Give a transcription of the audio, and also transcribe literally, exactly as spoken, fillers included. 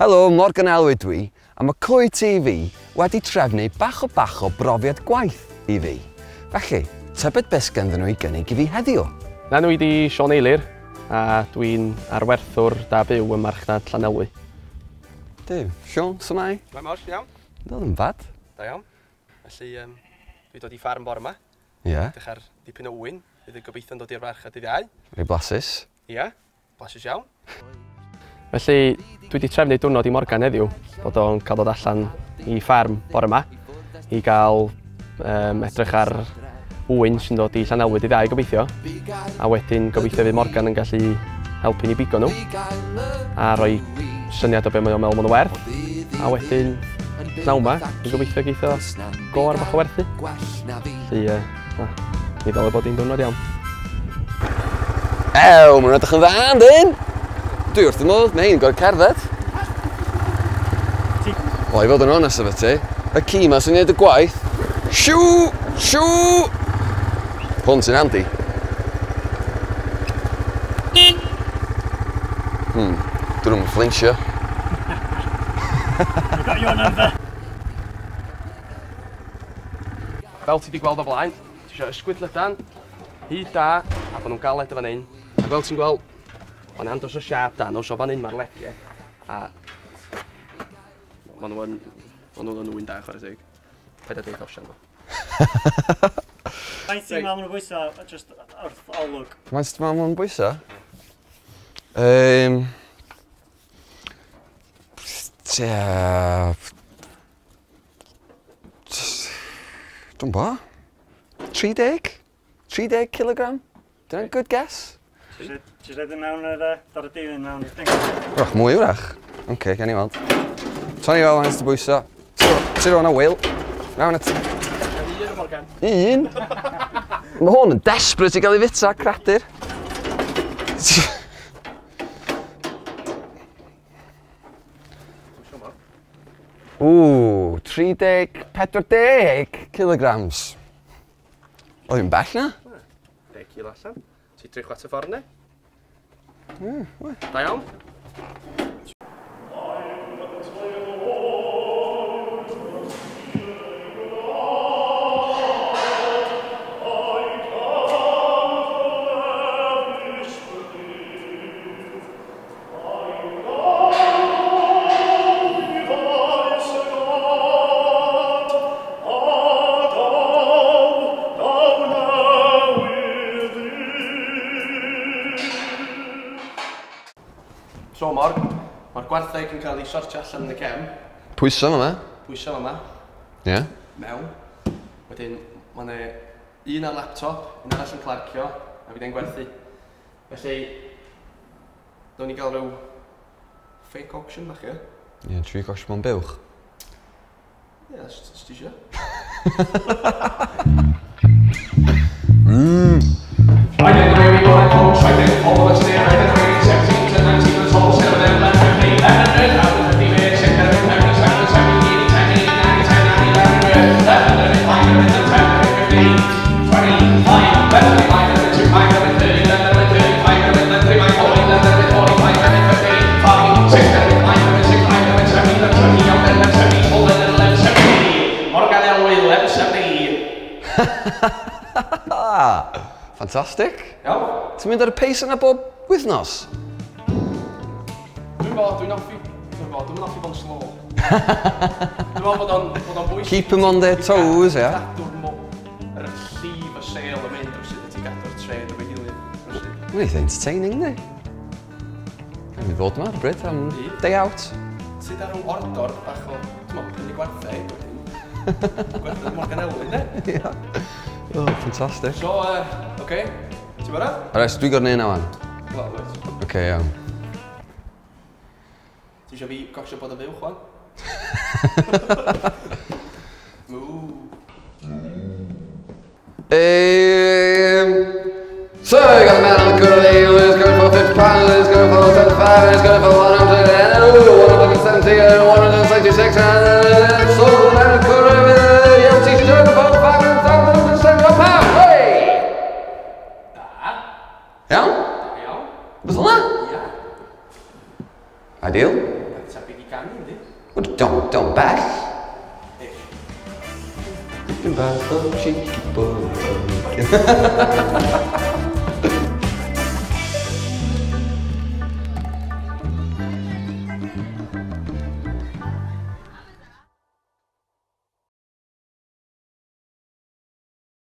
Helo, Morgan Elwyd dwi, a mae Clwy T V wedi trefnu bach o bach o brofiad gwaith i fi. Felly, tybed beth ganddyn nhw i gynnig i fi heddiw? Na nhw wedi Sion Eilir, a dwi'n arwerthwr da byw ym marchnad Llanelwy. Dyw, Sion, so mai? Mae mor, iawn. Doedd yn bad. Da iawn. Felly, um, dwi dod i ffarm bore yma. Ie. Yeah. Dych ar dipyn o wyn, bydd y gobeithio'n dod i'r farch a dydd iau. Rwy blasus. Ie, yeah, blasus iawn. Felly, dwi wedi trefnu diwrnod i Morgan heddiw, bod o'n cael dod allan i ffarm bore yma i gael um, edrych ar wyn sy'n dod i Llanelwy dydd iau gobeithio. A wedyn gobeithio fydd Morgan yn gallu helpu ni bigo nhw a rhoi syniad o beth mae'n meddwl maen nhw werth. A wedyn, naw yma, dwi'n gobeithio geithio go ar bach o werthu. Felly, uh, mi ddol bod hi'n diwrnod iawn. Ew, mae'n edrych yn dda, yndyn? Dwi wrth y modd, mae hi'n gorau cerdded. O, i fod yn onest efo ti, y ci ma sy'n gwneud y gwaith. Siw! Siw! Hwn sy'n handi. Hmm, dyn nhw'n flinsio. Fel ti wedi gweld o blaen, ti eisiau ysgwyd lydan, hyd da, a bod nhw'n galed o fan hyn. A fel ti'n gweld, mae'n andros o siap da, nos o fan hyn mae'r legiau. A maen nhw'n nhw'n nhw'n da, chwarae teg. Paid â deud osian nhw. Faint ti'n meddwl nhw'n bwyso, just wrth olwg? Faint ti'n meddwl nhw'n bwyso? Um, Tia... Dwi'n bo? tri deg? tri deg kilogram? Dyna'n good guess? Ti'n rhaid yn mewn yr dar y dilyn mewn i'r thing? Rwch, mwy wrach. Oce, gen i weld. Tony fel faint ti'n bwyso. Ti'n rhaid yna Will. Mewn at... Un? Mae hwn yn desperate i gael ei fita, cradur. Ww, tri deg, pedwar deg kilograms. O, yw'n bell na? deg kilo allan. Ti tri chwat y ffordd ne? Mm, da iawn. So Morg, mae'r gwartheg yn cael ei sortio allan yn y cefn. Pwyso yma? Pwyso yma. Ie. Mewn. Wedyn, mae'n un ar laptop, un arall yn clarcio, a fydd e'n gwerthu. Felly, dwi'n ni gael rhyw fake auction bach, ie? Ie, tri gosh mewn buwch. Ie, os ti eisiau. Mmm. Fantastic. Iawn? Ti'n mynd ar y pace yna bob wythnos? Dwi'n bod, dwi'n offi. Dwi'n bod, dwi'n offi bod yn slow. Dwi'n bod bod o'n bwysig. Keep them on their toes, ie? Gadw'r mo, yr llif y sêl yn mynd o'r sydd ti'n gadw'r tred o'r gilydd. Mae'n eitha entertaining, ni? Mae'n mynd fod yma ar y bryd am day out. Sydd ar ryw ordor bach o, ti'n mynd, prynu gwartheg. Gwartheg Morgan Elwyd, ne? Ie. Oh, fantastic. So, uh, oce, okay. Ti'n barod? Alright, so dwi'n gorau neud na wan. Wel, wait. Oce, iawn. Ti eisiau fi gocsio bod y fuwch, wan? Mww. Um, so, we got the man on the curly, he's going for fifty pounds, he's going for seventy-five, he's going for one hundred seventy, one hundred sixty-six, and so the man on the curly with a yellow t-shirt for five hundred seventy pounds. Hey! Iawn? Iawn. Beth hwnna? Ia. Ideal. Tebyg i gael Wel, Don't, don't bell. Dipyn bach o cheeky bone.